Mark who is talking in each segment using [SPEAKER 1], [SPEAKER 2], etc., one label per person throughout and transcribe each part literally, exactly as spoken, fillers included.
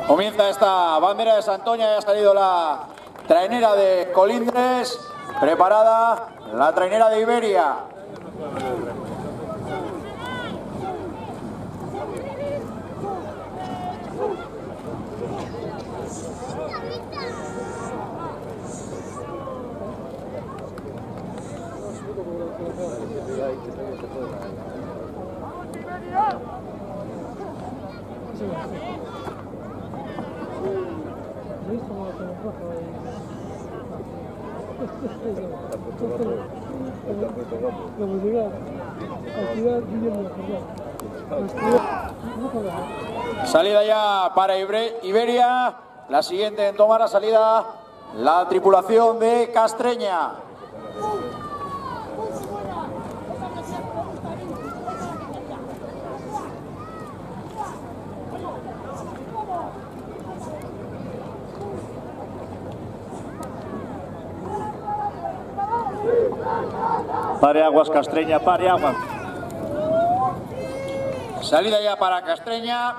[SPEAKER 1] Comienza esta bandera de Santoña, ya ha salido la trainera de Colindres, preparada la trainera de Iberia. Salida ya para Iberia, la siguiente en tomar la salida, la tripulación de Castreña.
[SPEAKER 2] Pare aguas, Castreña, pare aguas.
[SPEAKER 1] Salida ya para Castreña.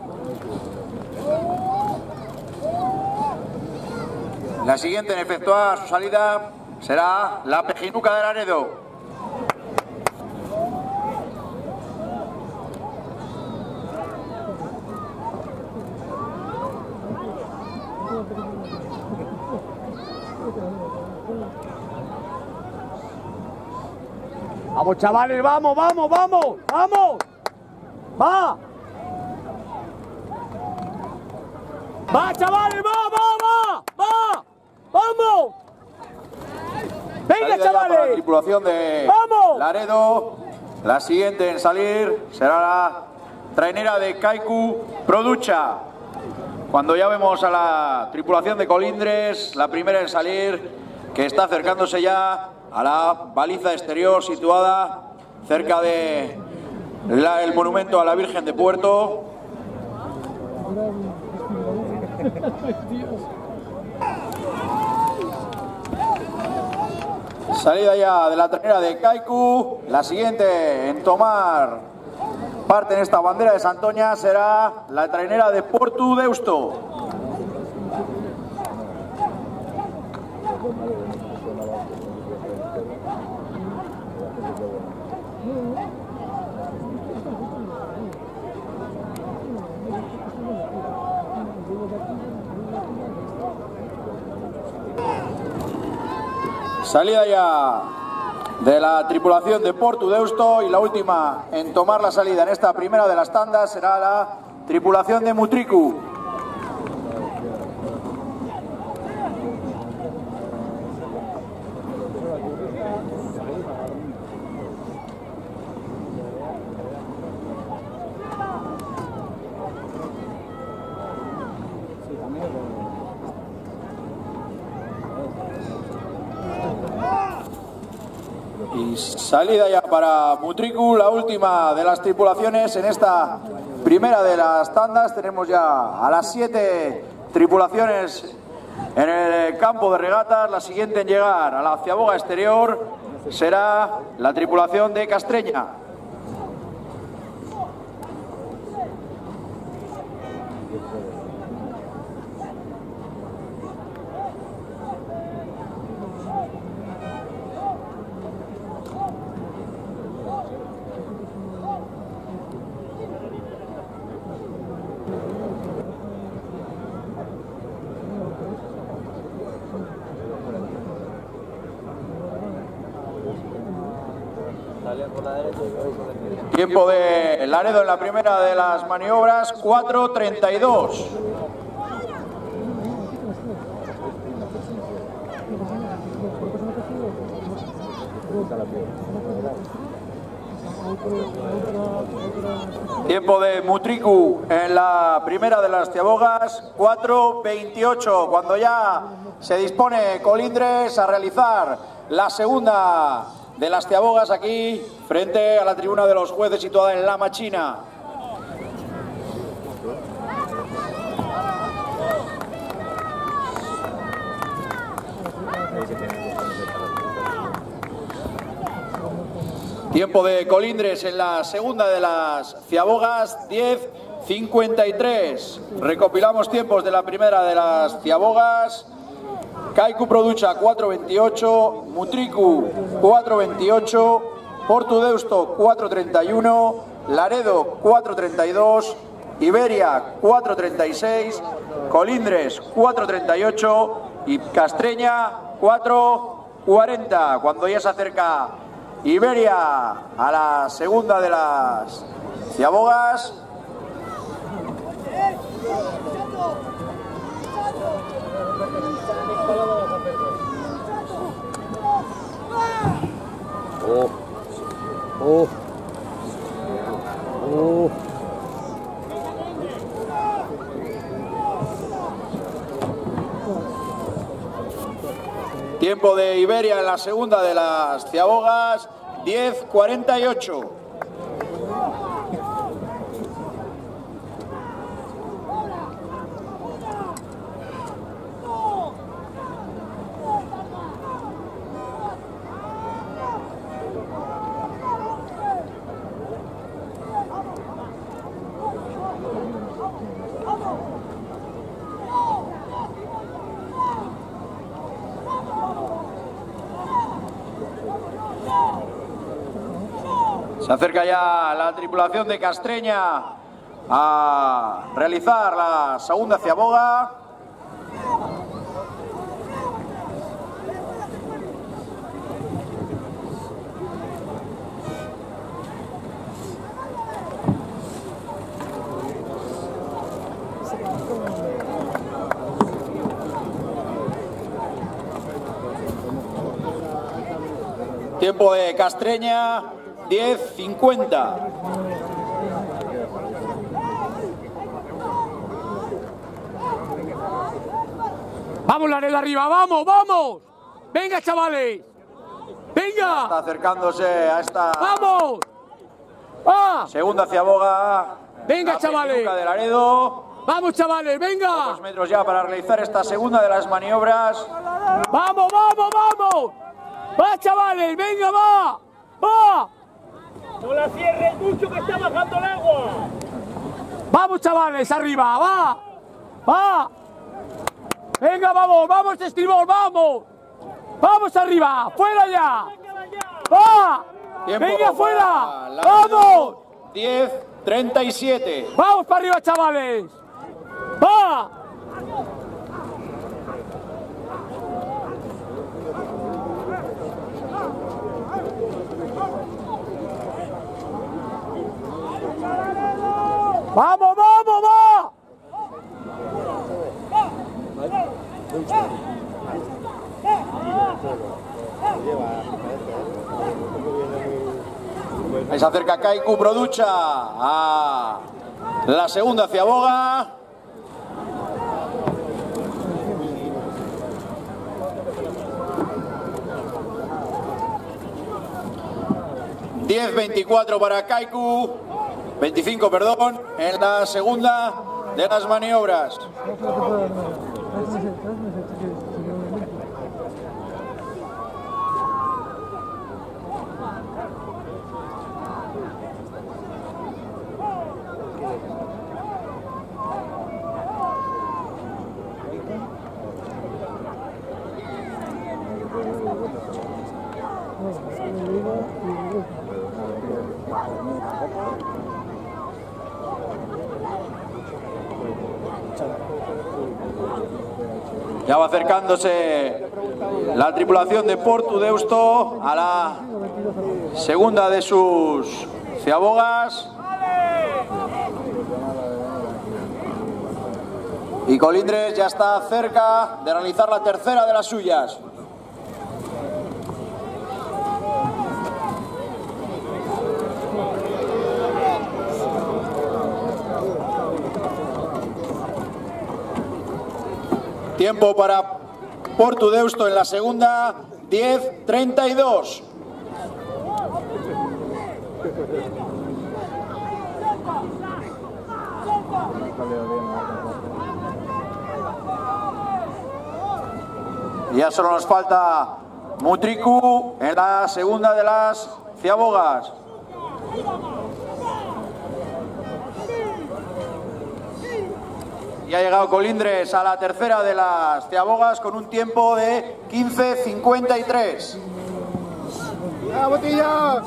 [SPEAKER 1] La siguiente en efectuar su salida será la Pejinuca de Laredo.
[SPEAKER 3] Vamos, chavales, vamos, vamos, vamos, vamos. Va. Va, chavales, va, va, va, va. Vamos. Venga,
[SPEAKER 1] Salida
[SPEAKER 3] chavales.
[SPEAKER 1] para la tripulación de
[SPEAKER 3] ¡Vamos!
[SPEAKER 1] Laredo. La siguiente en salir será la trainera de Kaiku Producha. Cuando ya vemos a la tripulación de Colindres, la primera en salir, que está acercándose ya a la baliza exterior situada cerca de la, el monumento a la Virgen de Puerto. Salida ya de la trainera de Kaiku. La siguiente en tomar parte en esta bandera de Santoña será la trainera de Portu Deusto. Salida ya de la tripulación de Portu Deusto y la última en tomar la salida en esta primera de las tandas será la tripulación de Mutriku. Y salida ya para Mutriku, la última de las tripulaciones en esta primera de las tandas. Tenemos ya a las siete tripulaciones en el campo de regatas. La siguiente en llegar a la ciaboga exterior será la tripulación de Castreña. Tiempo de Laredo en la primera de las maniobras, cuatro treinta y dos. Tiempo de Mutriku en la primera de las ciabogas, cuatro veintiocho. Cuando ya se dispone Colindres a realizar la segunda de las ciabogas aquí, frente a la tribuna de los jueces situada en La Machina. Tiempo de Colindres en la segunda de las ciabogas, diez cincuenta y tres. Recopilamos tiempos de la primera de las ciabogas. Kaiku Producha cuatro veintiocho, Mutriku cuatro veintiocho, Portu Deusto cuatro treinta y uno, Laredo cuatro treinta y dos, Iberia cuatro treinta y seis, Colindres cuatro treinta y ocho y Castreña cuatro cuarenta. Cuando ya se acerca Iberia a la segunda de las ciabogas.
[SPEAKER 3] Oh. Oh. Oh.
[SPEAKER 1] Tiempo de Iberia en la segunda de las ciabogas, diez cuarenta y ocho. Se acerca ya la tripulación de Castreña a realizar la segunda ciaboga. Tiempo de Castreña, diez cincuenta.
[SPEAKER 3] Vamos, Laredo arriba, vamos, vamos. Venga, chavales. Venga.
[SPEAKER 1] Está acercándose a esta
[SPEAKER 3] Vamos. ¡Ah!
[SPEAKER 1] segunda ciaboga.
[SPEAKER 3] Venga,
[SPEAKER 1] La
[SPEAKER 3] chavales.
[SPEAKER 1] Peñuca de Laredo.
[SPEAKER 3] Vamos, chavales, venga.
[SPEAKER 1] Dos metros ya para realizar esta segunda de las maniobras.
[SPEAKER 3] Vamos, vamos, vamos. Va, chavales, venga, va. Va.
[SPEAKER 4] No la cierres mucho que está bajando el agua.
[SPEAKER 3] Vamos, chavales, arriba, va. Va. Venga, vamos, vamos, estribor, vamos. Vamos arriba, fuera ya. Va.
[SPEAKER 1] Tiempo
[SPEAKER 3] Venga,
[SPEAKER 1] para
[SPEAKER 3] fuera.
[SPEAKER 1] Laredo,
[SPEAKER 3] Vamos.
[SPEAKER 1] diez treinta y siete.
[SPEAKER 3] Vamos para arriba, chavales. Va. Vamos, vamos, va.
[SPEAKER 1] Ahí se acerca Kaiku Producha a la segunda ciaboga. diez veinticuatro para Kaiku, veinticinco, perdón, en la segunda de las maniobras. Ya va acercándose la tripulación de Portu Deusto a la segunda de sus ciabogas. Y Colindres ya está cerca de realizar la tercera de las suyas. Tiempo para Portu Deusto en la segunda, diez treinta y dos. Ya solo nos falta Mutriku en la segunda de las ciabogas. Y ha llegado Colindres a la tercera de las ciabogas con un tiempo de quince cincuenta y tres.
[SPEAKER 3] ¡La botella!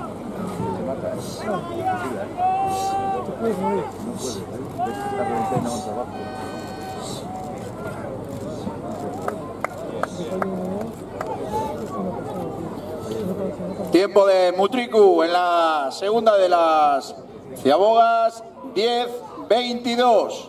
[SPEAKER 1] Tiempo de Mutriku en la segunda de las ciabogas, diez veintidós.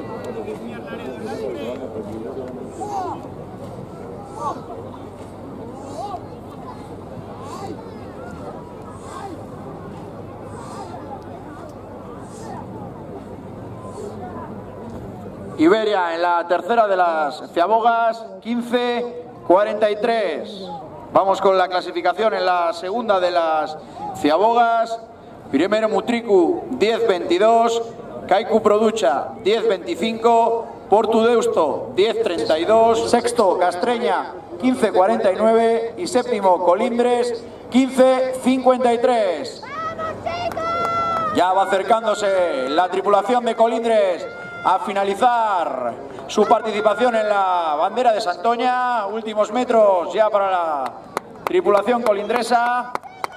[SPEAKER 1] Iberia en la tercera de las ciabogas, quince cuarenta y tres. Vamos con la clasificación en la segunda de las ciabogas. Primero Mutriku, diez veintidós. Kaiku Producha, diez veinticinco. Portu Deusto, diez treinta y dos. Sexto Castreña, quince cuarenta y nueve. Y séptimo Colindres, quince cincuenta y tres. Ya va acercándose la tripulación de Colindres a finalizar su participación en la bandera de Santoña. Últimos metros ya para la tripulación colindresa.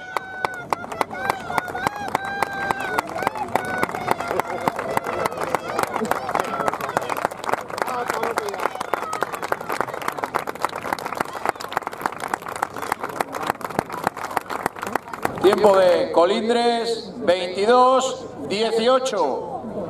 [SPEAKER 1] Tiempo de Colindres, veintidós dieciocho.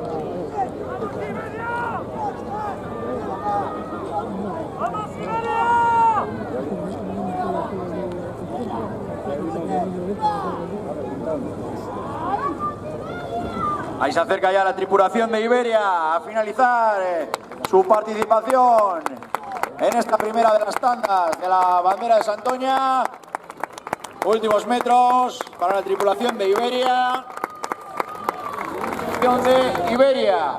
[SPEAKER 1] Ahí se acerca ya la tripulación de Iberia a finalizar eh, su participación en esta primera de las tandas de la bandera de Santoña. Últimos metros para la tripulación de Iberia. De Iberia.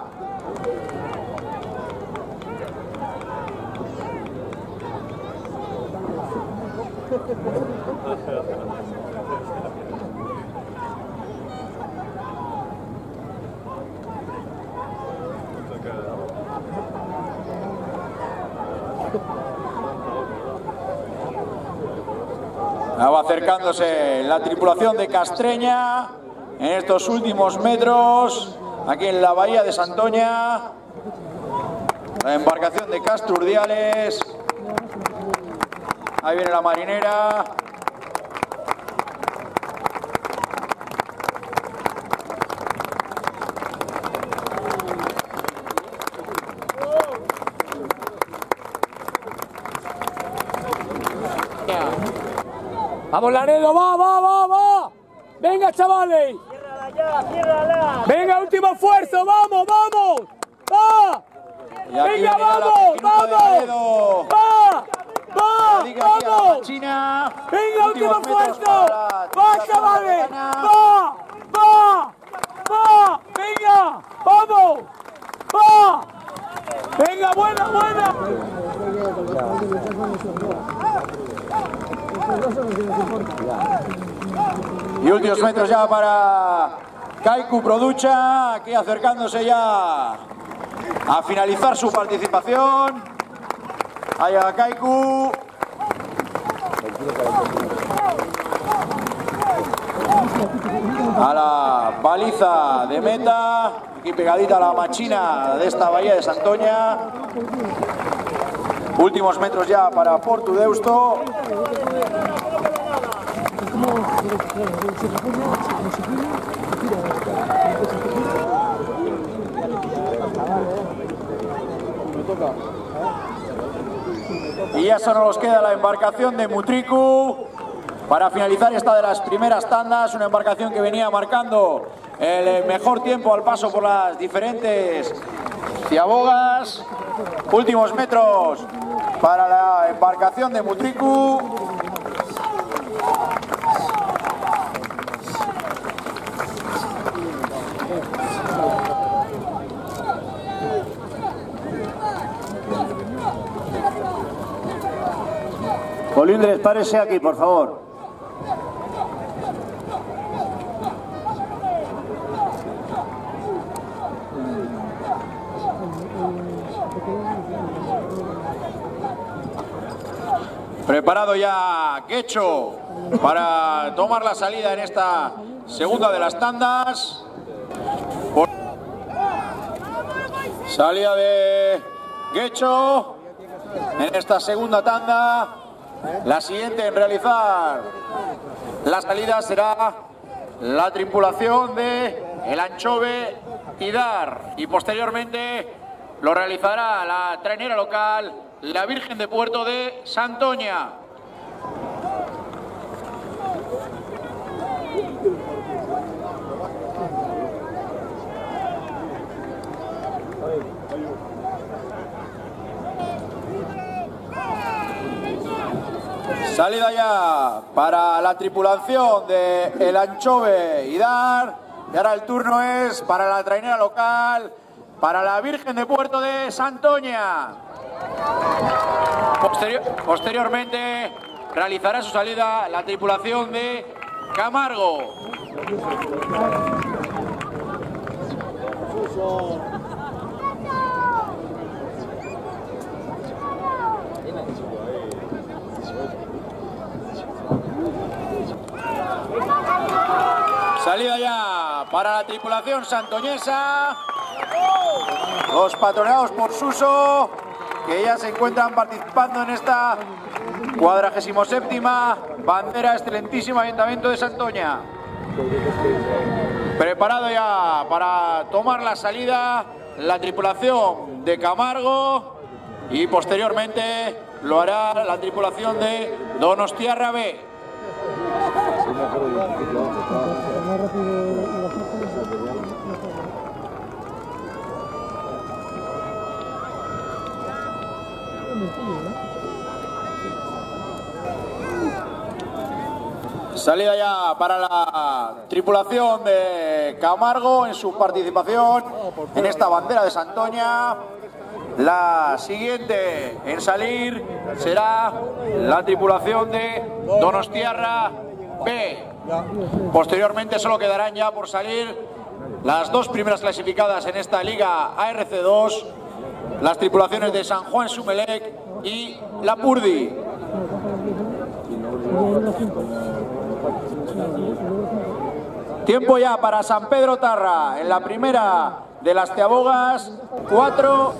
[SPEAKER 1] Va acercándose la tripulación de Castreña en estos últimos metros, aquí en la bahía de Santoña. La embarcación de Casturdiales. Ahí viene la marinera.
[SPEAKER 3] ¡Vamos, Laredo! ¡Va, va, va, va! ¡Venga, chavales!
[SPEAKER 4] ¡Ciérrala ya, ciérrala!
[SPEAKER 3] ¡Venga, último esfuerzo! ¡Vamos, vamos! ¡Va! ¡Venga, vamos, vamos! ¡Va! ¡Va! ¡Vamos! ¡Venga, último esfuerzo! ¡Va, chavales! ¡Va! ¡Va! ¡Va! ¡Venga! ¡Vamos! ¡Va! ¡Venga, buena, buena!
[SPEAKER 1] Y últimos metros ya para Kaiku Producha, aquí acercándose ya a finalizar su participación. Allá Kaiku. A la baliza de meta, aquí pegadita a la machina de esta bahía de Santoña. Últimos metros ya para Portu Deusto. Y ya solo nos queda la embarcación de Mutriku para finalizar esta de las primeras tandas, una embarcación que venía marcando el mejor tiempo al paso por las diferentes ciabogas. Últimos metros para la embarcación de Mutriku.
[SPEAKER 2] Colindres, párese aquí, por favor.
[SPEAKER 1] Preparado ya Quecho para tomar la salida en esta segunda de las tandas. Por... Salida de Quecho en esta segunda tanda. La siguiente en realizar la salida será la tripulación de El Anchove Idar, y posteriormente lo realizará la trainera local, la Virgen de Puerto de Santoña. Salida ya para la tripulación de El Anchove Idar. Y ahora el turno es para la trainera local, para la Virgen de Puerto de Santoña. Posterior, posteriormente realizará su salida la tripulación de Camargo. Salida ya para la tripulación santoñesa. Los patronados por Suso, que ya se encuentran participando en esta cuadragésimo séptima bandera excelentísima Ayuntamiento de Santoña. Preparado ya para tomar la salida la tripulación de Camargo, y posteriormente lo hará la tripulación de Donostiarra B. Salida ya para la tripulación de Camargo en su participación en esta bandera de Santoña. La siguiente en salir será la tripulación de Donostiarra B. Posteriormente solo quedarán ya por salir las dos primeras clasificadas en esta Liga A R C dos, las tripulaciones de San Juan Sumelec y Lapurdi. Tiempo ya para San Pedro Tarra en la primera de las Teabogas, cuatro.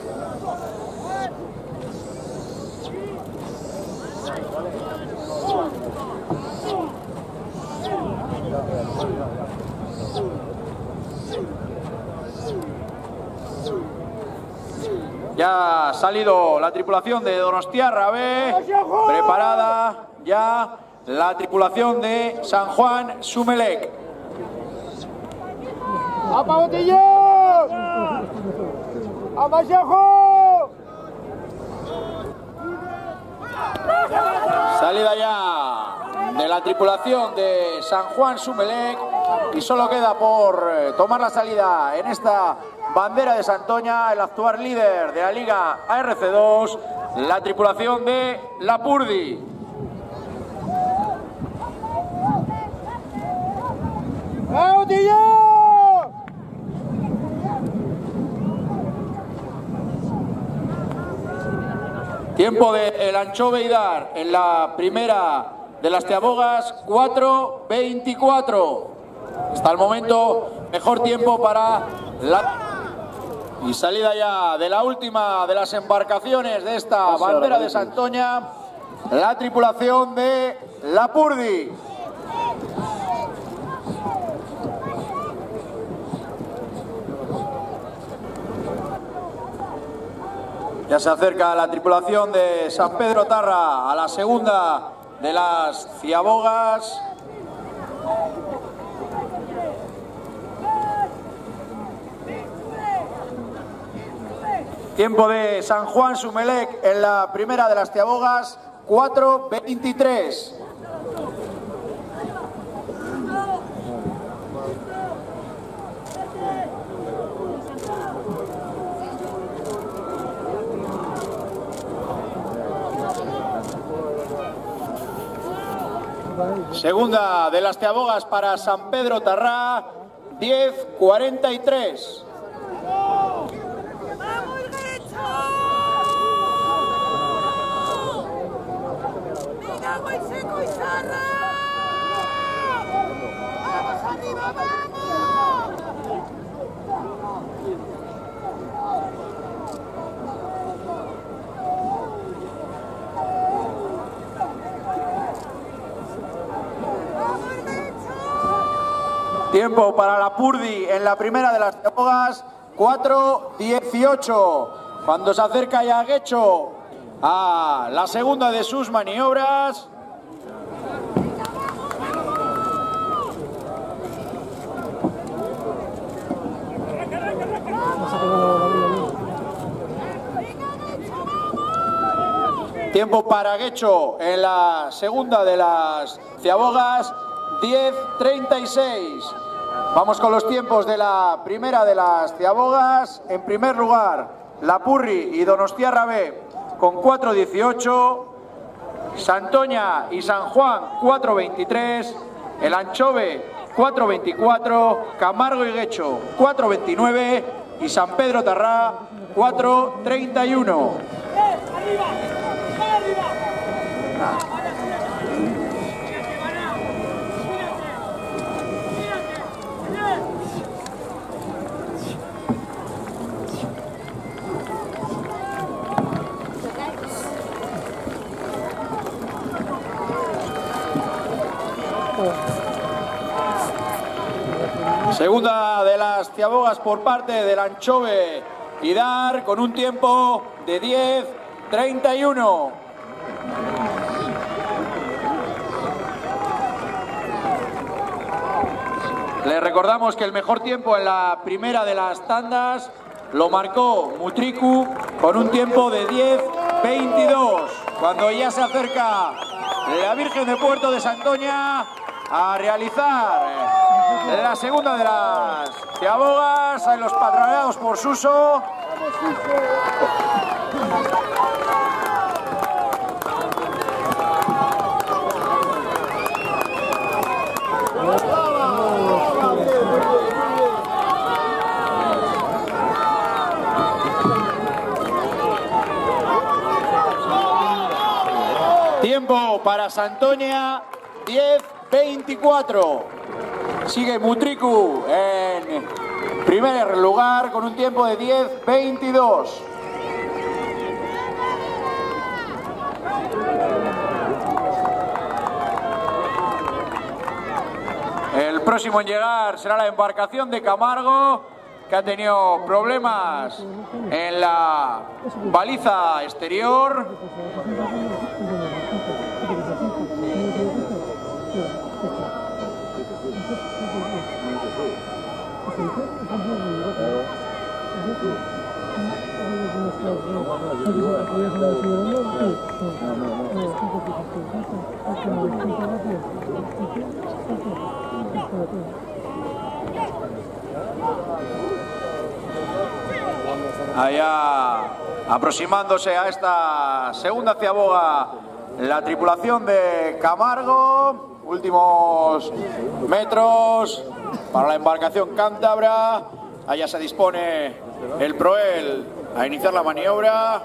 [SPEAKER 1] Ya ha salido la tripulación de Donostiarra B, preparada ya la tripulación de San Juan Sumelec.
[SPEAKER 3] ¡Apa Botillo! ¡Apa Chajo!
[SPEAKER 1] Salida ya de la tripulación de San Juan Sumelec, y solo queda por tomar la salida en esta bandera de Santoña el actual líder de la Liga A R C dos, la tripulación de Lapurdi.
[SPEAKER 3] ¡Eh, Botillo!
[SPEAKER 1] Tiempo de El Anchove Idar en la primera de las Teabogas, cuatro veinticuatro. Hasta el momento, mejor tiempo para la... Y salida ya de la última de las embarcaciones de esta bandera de Santoña, la tripulación de Lapurdi. Ya se acerca la tripulación de San Pedro Tarra a la segunda de las Ciabogas. Tiempo de San Juan Sumelec en la primera de las Ciabogas, cuatro veintitrés. Segunda de las Teabogas para San Pedro Tarrá, diez cuarenta y tres.
[SPEAKER 5] ¡Vamos arriba, vamos!
[SPEAKER 1] Tiempo para la Purdi en la primera de las Ciabogas, cuatro dieciocho. Cuando se acerca ya Guecho a la segunda de sus maniobras. Tiempo para Guecho en la segunda de las Ciabogas, diez treinta y seis. Vamos con los tiempos de la primera de las Ciabogas. En primer lugar, La Purri y Donostiarra B con cuatro dieciocho. Santoña y San Juan cuatro veintitrés. El Anchove cuatro veinticuatro. Camargo y Guecho cuatro veintinueve. Y San Pedro Tarrá cuatro treinta y uno. Segunda de las Ciabogas por parte del Anchove y Dar con un tiempo de diez treinta y uno. Les recordamos que el mejor tiempo en la primera de las tandas lo marcó Mutriku con un tiempo de diez veintidós. Cuando ya se acerca la Virgen de Puerto de Santoña a realizar la segunda de las Ciabogas en los patronados por Suso. Tiempo para Santoña, diez veinticuatro. Sigue Mutriku en primer lugar con un tiempo de diez veintidós. El próximo en llegar será la embarcación de Camargo, que ha tenido problemas en la baliza exterior. Allá aproximándose a esta segunda ciaboga la tripulación de Camargo. Últimos metros para la embarcación cántabra. Allá se dispone el Proel a iniciar la maniobra.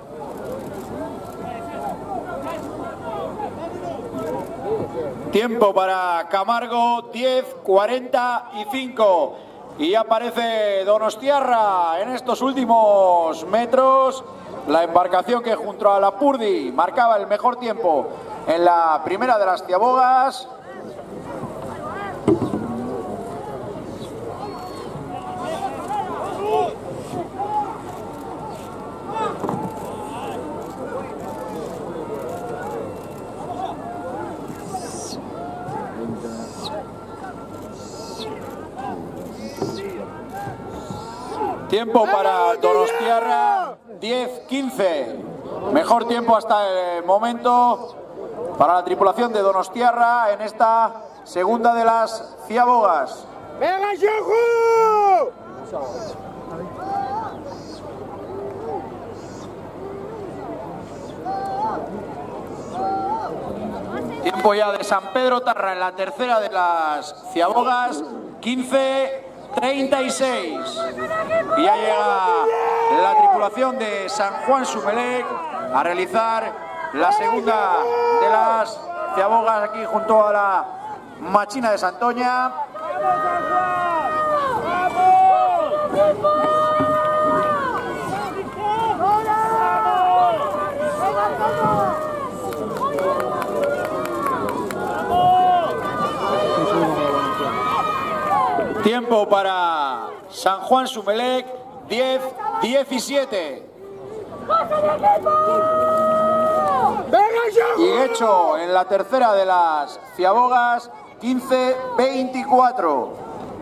[SPEAKER 1] Tiempo para Camargo, diez cuarenta y cinco. Y aparece Donostiarra en estos últimos metros. La embarcación que junto a la Purdi marcaba el mejor tiempo en la primera de las ciabogas. Tiempo para Donostiarra, diez quince. Mejor tiempo hasta el momento para la tripulación de Donostiarra en esta segunda de las ciabogas.
[SPEAKER 3] ¡Venga, Yoju!
[SPEAKER 1] Tiempo ya de San Pedro Tarrá en la tercera de las ciabogas, quince treinta y seis. Y ya llega la tripulación de San Juan Sumelec a realizar la segunda de las Ciabogas aquí junto a la Machina de Santoña. Tiempo para San Juan Sumelec, diez diecisiete. Y hecho en la tercera de las Ciabogas, quince veinticuatro.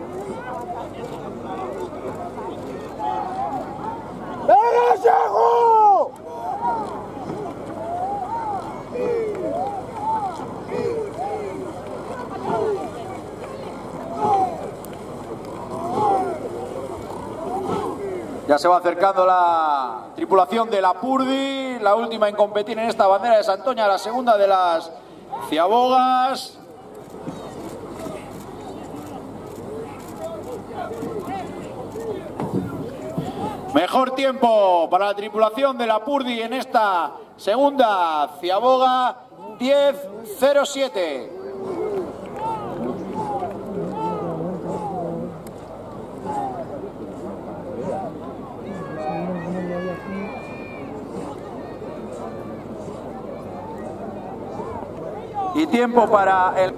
[SPEAKER 1] Ya se va acercando la tripulación de la Purdi, la última en competir en esta bandera de Santoña, la segunda de las Ciabogas. Mejor tiempo para la tripulación de la Purdi en esta segunda Ciaboga, diez cero siete. Y tiempo para el...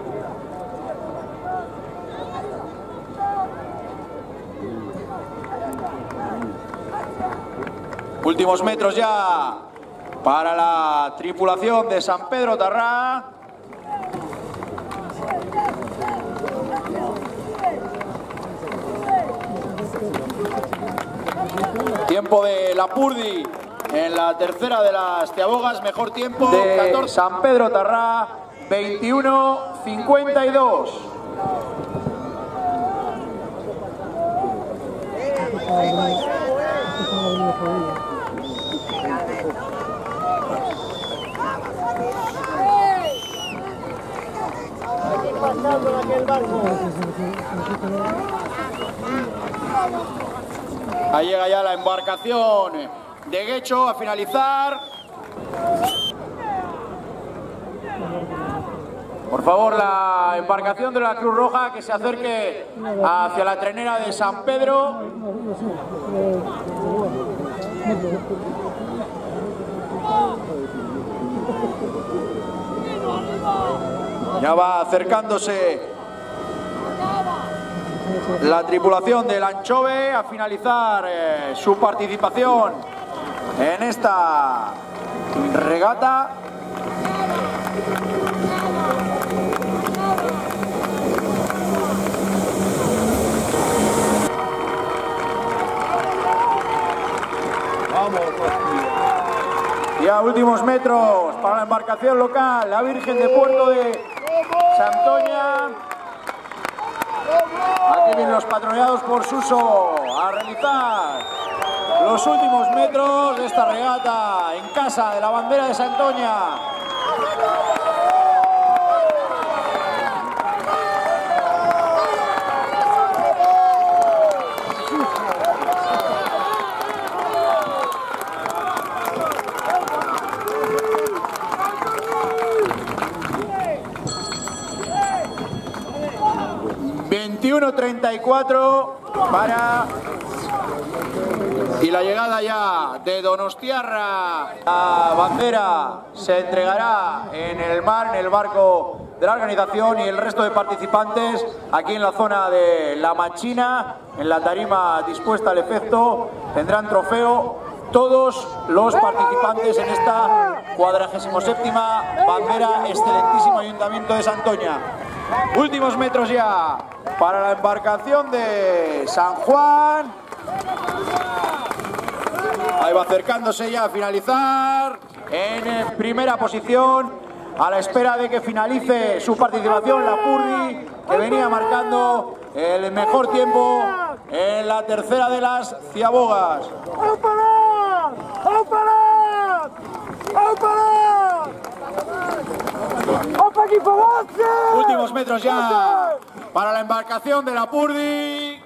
[SPEAKER 1] Últimos metros ya para la tripulación de San Pedro Tarrá. Tiempo de la Purdi en la tercera de las Ciabogas, mejor tiempo de catorce. San Pedro Tarrá, veintiuno cincuenta y dos. Ahí llega ya la embarcación de Guecho a finalizar. Por favor, la embarcación de la Cruz Roja que se acerque hacia la trenera de San Pedro. Ya va acercándose la tripulación del Anchove a finalizar eh, su participación en esta regata. Y a últimos metros para la embarcación local, la Virgen de Puerto de Santoña. Aquí vienen los patrocinados por Suso a realizar los últimos metros de esta regata en casa de la bandera de Santoña. veintiuno treinta y cuatro para... Y la llegada ya de Donostiarra. La bandera se entregará en el mar, en el barco de la organización, y el resto de participantes aquí en la zona de la Machina, en la tarima dispuesta al efecto, tendrán trofeo todos los participantes en esta cuadragésimo séptima bandera, excelentísimo Ayuntamiento de Santoña. Últimos metros ya para la embarcación de San Juan. Ahí va acercándose ya a finalizar en primera posición, a la espera de que finalice su participación la Purdi, que venía marcando el mejor tiempo en la tercera de las Ciabogas. Últimos metros ya para la embarcación de la Purdi.